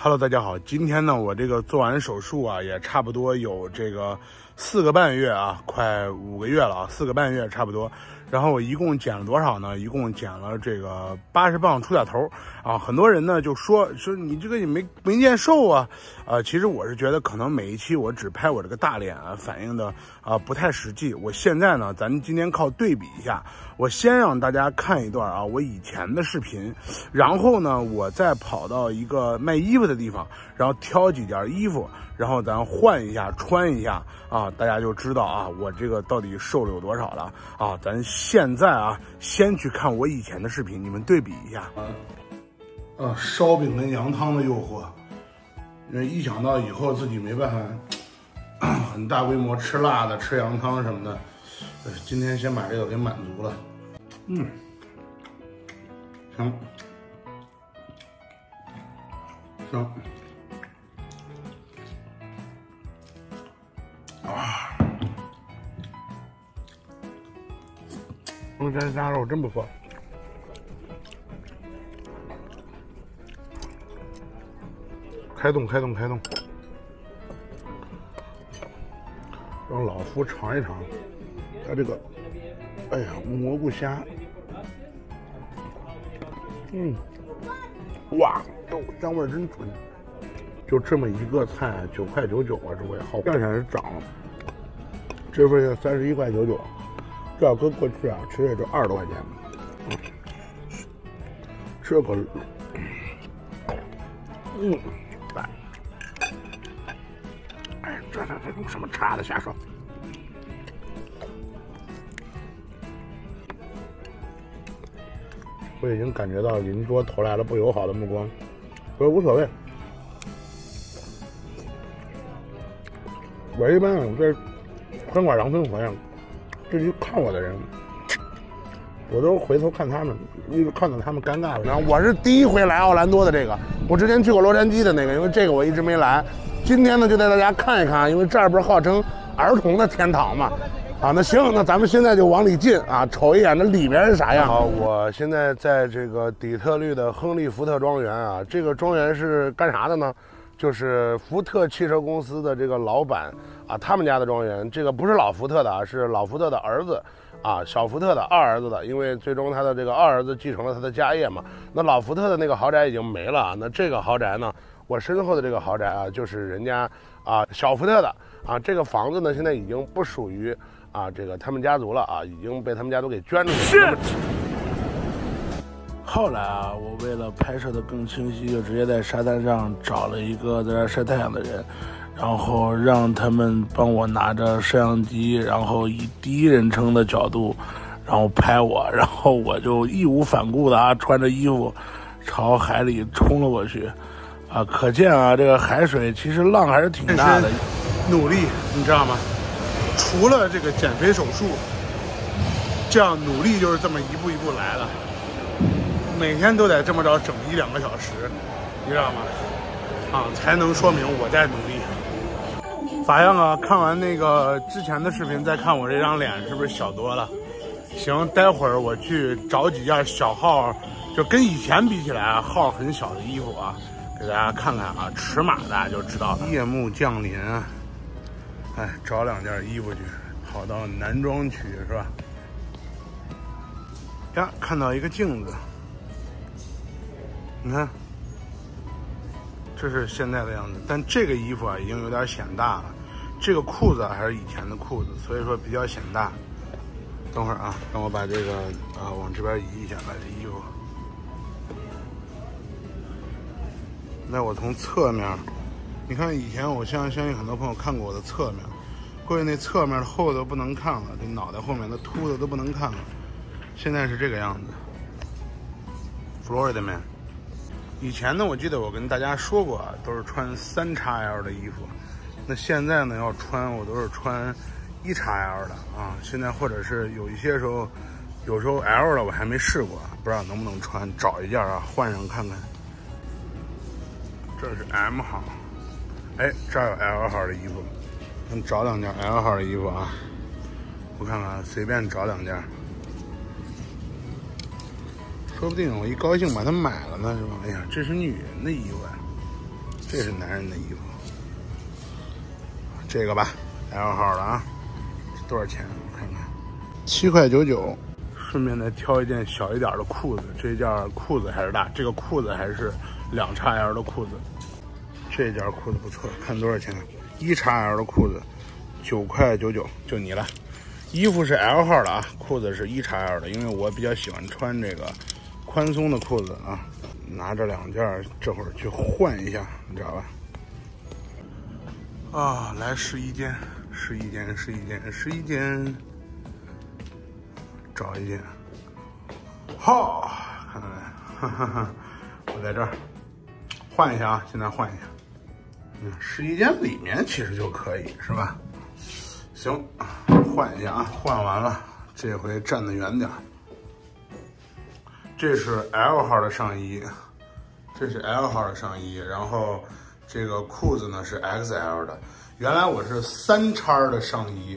Hello， 大家好，今天呢，我这个做完手术啊，也差不多有这个4个半月啊，快5个月了啊，4个半月差不多。然后我一共减了多少呢？一共减了这个80磅出点头啊。很多人呢就说你这个也没见瘦啊，其实我是觉得可能每一期我只拍我这个大脸啊，反映的不太实际。我现在呢，咱今天靠对比一下，我先让大家看一段啊我以前的视频，然后呢我再跑到一个卖衣服的地方，然后挑几件衣服，然后咱换一下穿一下啊，大家就知道啊我这个到底瘦了有多少了啊。咱现在啊先去看我以前的视频，你们对比一下。烧饼跟羊汤的诱惑，因为一想到以后自己没办法很大规模吃辣的吃羊汤什么的，今天先把这个给满足了。行这鸭肉真不错。开动，让老夫尝一尝它这个，哎呀，蘑菇虾，哇，香味真纯。就这么一个菜9.99块啊，这我也好，价钱是涨了，这份也31.99块，这要搁过去啊，其实也就20多块钱。这个，这用什么叉子下手？我已经感觉到邻桌投来了不友好的目光，所以无所谓。我一般在餐馆羊村火上，至于看我的人，我都回头看他们，一直看到他们尴尬了。然后我是第一回来奥兰多的这个，我之前去过洛杉矶的那个，因为这个我一直没来。今天呢，就带大家看一看，因为这儿不是号称儿童的天堂嘛，啊，那行，那咱们现在就往里进啊，瞅一眼这里边是啥样。好，我现在在这个底特律的亨利福特庄园啊，这个庄园是干啥的呢？就是福特汽车公司的这个老板啊，他们家的庄园，这个不是老福特的啊，是老福特的儿子啊，小福特的二儿子的，因为最终他的这个二儿子继承了他的家业嘛。那老福特的那个豪宅已经没了啊，那这个豪宅呢？我身后的这个豪宅啊，就是人家啊小福特的啊，这个房子呢现在已经不属于啊这个他们家族了啊，已经被他们家族给捐出去了。后来啊，我为了拍摄的更清晰，就直接在沙滩上找了一个在这晒太阳的人，然后让他们帮我拿着摄像机，然后以第一人称的角度，然后拍我，然后我就义无反顾的啊穿着衣服朝海里冲了过去。啊，可见啊，这个海水其实浪还是挺大的。努力，你知道吗？除了这个减肥手术，这样努力就是这么一步一步来的。每天都得这么着整1-2个小时，你知道吗？啊，才能说明我在努力。咋样啊？看完那个之前的视频，再看我这张脸，是不是小多了？行，待会儿我去找几件小号，就跟以前比起来号很小的衣服啊。给大家看看啊，尺码大家就知道了。夜幕降临啊，哎，找2件衣服去，跑到男装区是吧？呀，看到一个镜子，你看，这是现在的样子。但这个衣服啊，已经有点显大了。这个裤子还是以前的裤子，所以说比较显大。等会儿啊，让我把这个往这边移一下，把这衣服。那我从侧面，你看以前我相信很多朋友看过我的侧面，过去那侧面的厚的不能看了，这脑袋后面的凸的都不能看了，现在是这个样子。Florida Man， 以前呢，我记得我跟大家说过啊，都是穿3XL 的衣服，那现在呢要穿我都是穿1XL 的啊，现在或者是有一些时候，有时候 L 的我还没试过，不知道能不能穿，找一件啊换上看看。这是 M 号，哎，这儿有 L 号的衣服，咱找2件 L 号的衣服啊，我看看，随便找2件，说不定我一高兴把它买了呢，是吧？哎呀，这是女人的衣服啊， 这是男人的衣服，这个吧 ，L 号的啊，这多少钱？我看看，7.99。顺便再挑一件小一点的裤子，这件裤子还是大，这个裤子还是2XL 的裤子。这件裤子不错，看多少钱？1XL 的裤子，9.99，就你了。衣服是 L 号的啊，裤子是1XL 的，因为我比较喜欢穿这个宽松的裤子啊。拿着2件，这会儿去换一下，你知道吧？啊，来11件，找一件。好，看到没？哈哈哈，我在这儿换一下啊，现在换一下。11件里面其实就可以，是吧？行，换一下啊，换完了，这回站得远点。这是 L 号的上衣，然后这个裤子呢是 XL 的。原来我是3XL 的上衣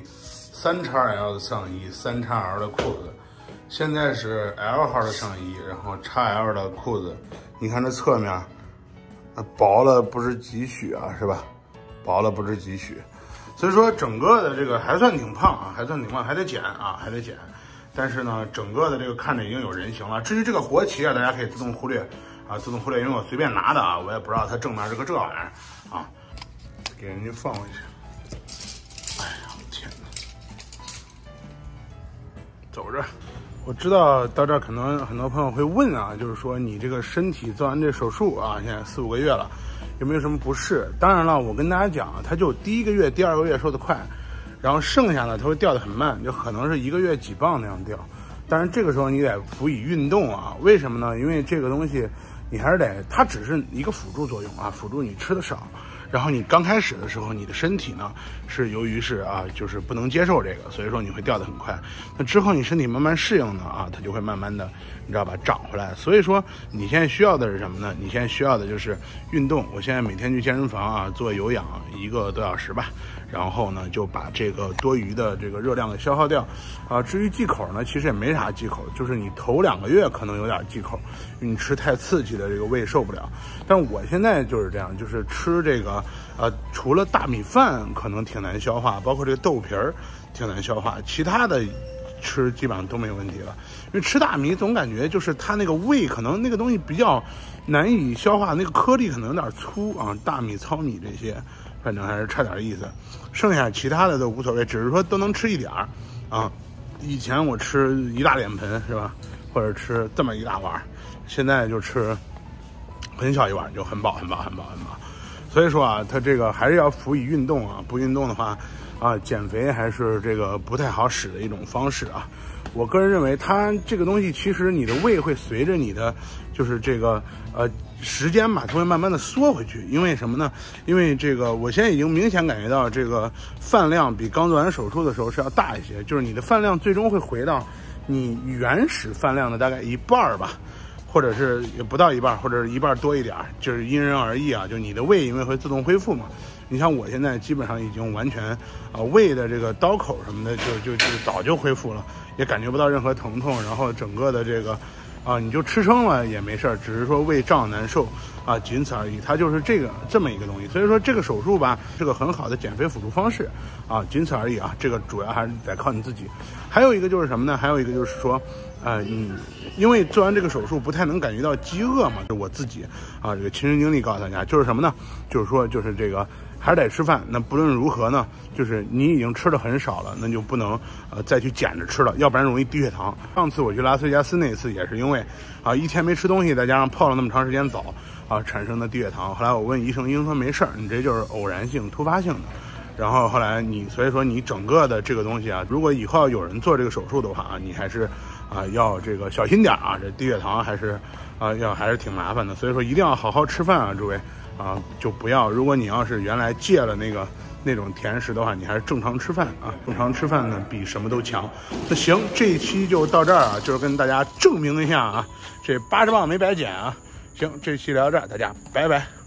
，3XL 的上衣，3XL 的裤子。现在是 L 号的上衣，然后 XL 的裤子。你看这侧面，薄了不知几许啊，是吧？薄了不知几许。所以说整个的这个还算挺胖啊，还得减啊，还得减。但是呢，整个的这个看着已经有人形了。至于这个国旗啊，大家可以自动忽略啊，因为我随便拿的啊，我也不知道它正面是个这玩意儿啊，给人家放回去。哎呀，天哪！走着。我知道到这儿可能很多朋友会问啊，就是说你这个身体做完这手术啊，现在4、5个月了，有没有什么不适？当然了，我跟大家讲，它就第1个月、第2个月瘦得快，然后剩下呢，它会掉得很慢，就可能是1个月几磅那样掉。但是这个时候你得辅以运动啊，为什么呢？因为这个东西你还是得，它只是一个辅助作用啊，辅助你吃的少。然后你刚开始的时候，你的身体呢是由于是啊，就是不能接受这个，所以说你会掉得很快。那之后你身体慢慢适应呢啊，它就会慢慢的，你知道吧，长回来。所以说你现在需要的是什么呢？你现在需要的就是运动。我现在每天去健身房啊做有氧1个多小时吧，然后呢就把这个多余的这个热量给消耗掉啊。至于忌口呢，其实也没啥忌口，就是你头2个月可能有点忌口，因为你吃太刺激的这个胃受不了。但我现在就是这样，就是吃这个除了大米饭可能挺难消化，包括这个豆皮儿挺难消化，其他的吃基本上都没有问题了。因为吃大米总感觉就是它那个胃可能那个东西比较难以消化，那个颗粒可能有点粗啊，大米、糙米这些反正还是差点意思。剩下其他的都无所谓，只是说都能吃一点儿啊。以前我吃一大脸盆是吧，或者吃这么一大碗，现在就吃很小一碗就很饱。所以说啊，它这个还是要辅以运动啊，不运动的话啊，减肥还是这个不太好使的一种方式啊。我个人认为，它这个东西其实你的胃会随着你的就是这个时间吧，它会慢慢的缩回去。因为什么呢？因为这个我现在已经明显感觉到这个饭量比刚做完手术的时候是要大一些，就是你的饭量最终会回到你原始饭量的大概1半吧。或者是也不到1半，或者是1半多一点，就是因人而异啊。就你的胃因为会自动恢复嘛，你像我现在基本上已经完全胃的这个刀口什么的就早就恢复了，也感觉不到任何疼痛，然后整个的这个你就吃撑了也没事，只是说胃胀难受啊，仅此而已。它就是这么一个东西。所以说这个手术吧是个很好的减肥辅助方式啊，仅此而已啊。这个主要还是得靠你自己。还有一个就是什么呢？还有一个就是说因为做完这个手术不太能感觉到饥饿嘛，就我自己啊这个亲身经历告诉大家，就是什么呢？就是说就是这个还是得吃饭。那不论如何呢，就是你已经吃的很少了，那就不能再去捡着吃了，要不然容易低血糖。上次我去拉斯维加斯那一次也是因为1天没吃东西，再加上泡了那么长时间澡产生的低血糖。后来我问医生，医生说没事儿，你这就是偶然性突发性的。然后后来所以说你整个的这个东西啊，如果以后要有人做这个手术的话你还是要这个小心点啊，这低血糖还是还是挺麻烦的。所以说一定要好好吃饭啊，诸位就不要，如果你要是原来戒了那种甜食的话，你还是正常吃饭啊，正常吃饭呢比什么都强。那行，这一期就到这儿啊，就是跟大家证明一下啊，这80磅没白减啊。行，这期聊到这儿，大家拜拜。